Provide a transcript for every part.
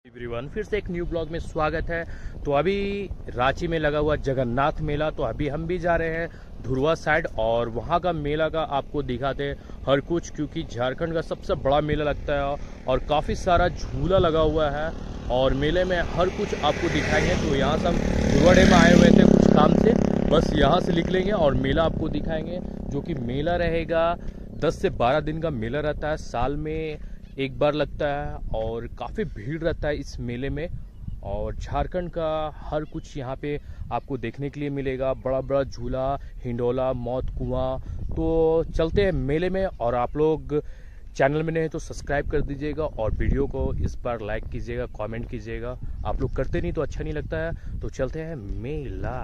Everyone, फिर से एक न्यू ब्लॉग में स्वागत है। तो अभी रांची में लगा हुआ जगन्नाथ मेला, तो अभी हम भी जा रहे हैं धुरवा साइड और वहाँ का मेला का आपको दिखाते हैं हर कुछ, क्योंकि झारखंड का सबसे बड़ा मेला लगता है और काफ़ी सारा झूला लगा हुआ है और मेले में हर कुछ आपको दिखाएंगे। तो यहाँ से हम धुरवा डैम में आए हुए थे कुछ काम से, बस यहाँ से निकलेंगे और मेला आपको दिखाएंगे, जो कि मेला रहेगा 10 से 12 दिन का मेला रहता है, साल में एक बार लगता है और काफ़ी भीड़ रहता है इस मेले में। और झारखंड का हर कुछ यहाँ पे आपको देखने के लिए मिलेगा, बड़ा बड़ा झूला, हिंडोला, मौत कुआं। तो चलते हैं मेले में, और आप लोग चैनल में नहीं तो सब्सक्राइब कर दीजिएगा और वीडियो को इस बार लाइक कीजिएगा, कमेंट कीजिएगा। आप लोग करते नहीं तो अच्छा नहीं लगता है। तो चलते हैं मेला।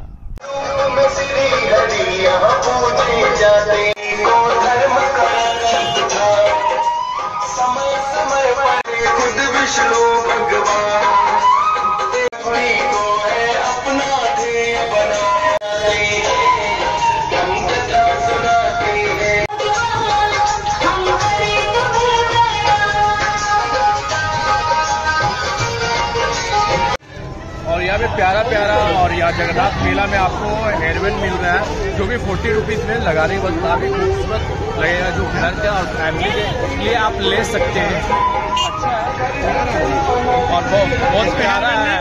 और यहाँ पे प्यारा प्यारा और यहाँ जगन्नाथ मेला में आपको हेयरबैंड मिल रहा है, जो कि 40 रुपीज़ में लगाने के बाद काफ़ी खूबसूरत लगेगा, जो घर के और फैमिली के लिए आप ले सकते हैं। अच्छा है और बहुत प्यारा है।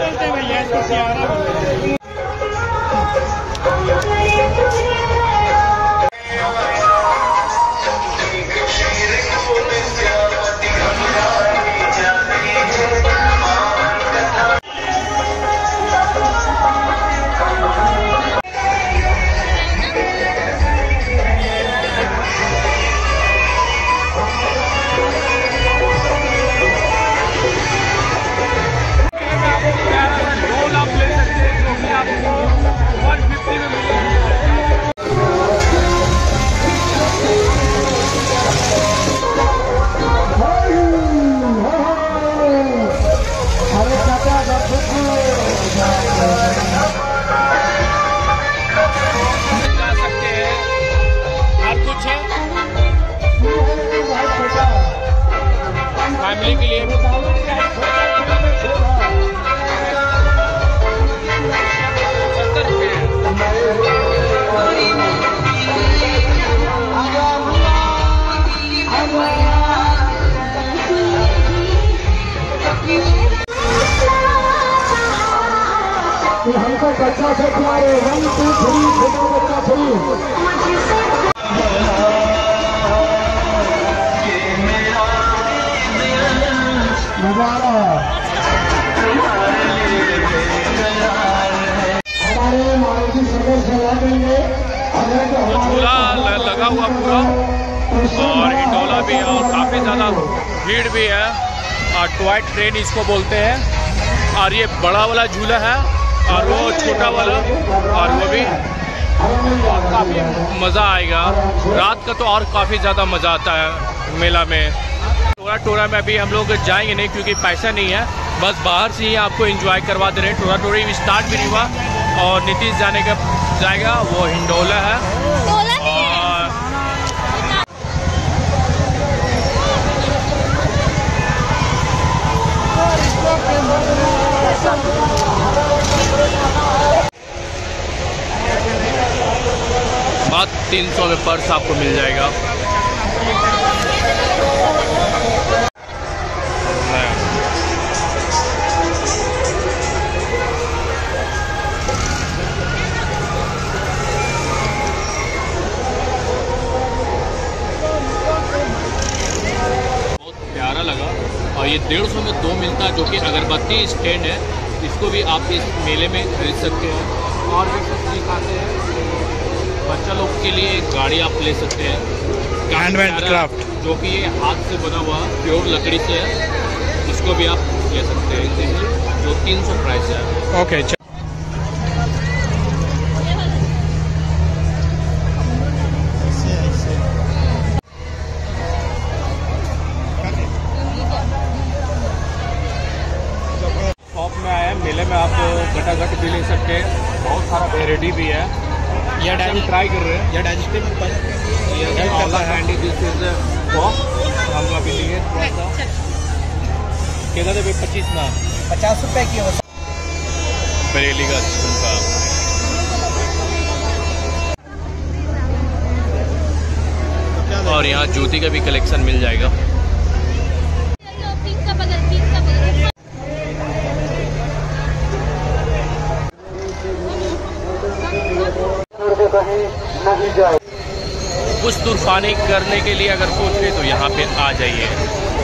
फैमिली के लिए हमको बच्चा से तुम्हारे 1 2 3 छोटा बच्चा थ्री मजा आ रहा है। हमारे मारुति सदर चला देंगे झूला लगा हुआ पूरा और हिंडोला भी है और काफ़ी ज़्यादा भीड़ भी है। और टॉय ट्रेन इसको बोलते हैं, और ये बड़ा वाला झूला है और वो छोटा वाला, और वो भी काफ़ी मज़ा आएगा। रात का तो और काफ़ी ज़्यादा मज़ा आता है मेला में। टोरा में अभी हम लोग जाएंगे नहीं, क्योंकि पैसा नहीं है, बस बाहर से ही आपको एंजॉय करवा दे रहे हैं। टोरी स्टार्ट भी नहीं हुआ और नीतीश जाएगा, वो हिंडोला है। और बात 300 में पर्स आपको मिल जाएगा। लगा और ये 150 में 2 मिलता है, जो कि अगरबत्ती स्टैंड है, इसको भी आप इस मेले में खरीद सकते हैं। और भी कुछ दिखाते हैं बच्चा लोग के लिए, गाड़ी आप ले सकते हैं हैंडक्राफ्ट, जो कि ये हाथ से बना हुआ प्योर लकड़ी से है, इसको भी आप ले सकते हैं, जो 300 प्राइस है। ओके मेले में आप गटागट भी ले सकते हैं, बहुत सारा वेराइटी भी है। ये डाइजेस्ट ट्राई कर रहे हैं, ये डाइजेस्टिव हैंडी दिस इज हम अभी लिए थोड़ा सा क्या कहते 25 ना 50 रुपए की है। बरेली का झुमका, और यहाँ जूती का भी कलेक्शन मिल जाएगा। कुछ तूफानी करने के लिए अगर सोच रहे तो यहाँ पे आ जाइए।